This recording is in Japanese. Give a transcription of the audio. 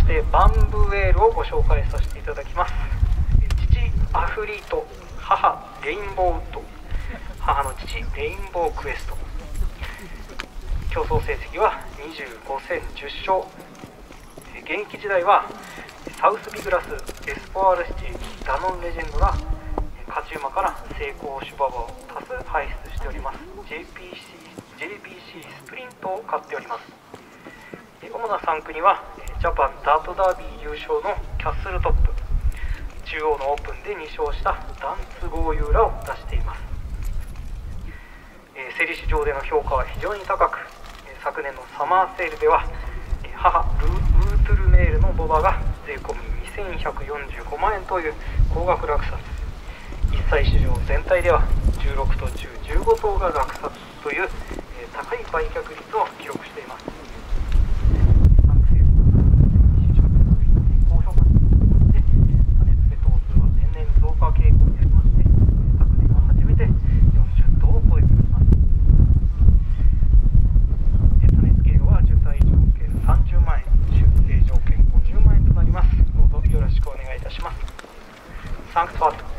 してバンブーエールをご紹介させていただきます。父アフリート、母レインボーウッド、母の父レインボークエスト。競争成績は25戦10勝。現役時代はサウスビグラス、エスポワールシティ、ダノンレジェンドが勝ち馬から成功種馬場を多数輩出しております。 JBC スプリントを勝っております。主な3区にはジャパンダートダービー優勝のキャッスルトップ、中央のオープンで2勝したダンツゴーユーラを出しています。競り市場での評価は非常に高く、昨年のサマーセールでは母ウートゥルメールのボバが税込み2145万円という高額落札。一切市場全体では16頭中15頭が落札という高い売却率を記録しています。高評価によって種付け頭数は年々増加傾向にありまして、昨年は初めて40頭を超えております。種付けは受胎条件30万円、出生条件50万円となります。どうぞよろしくお願いいたします。サンクトファート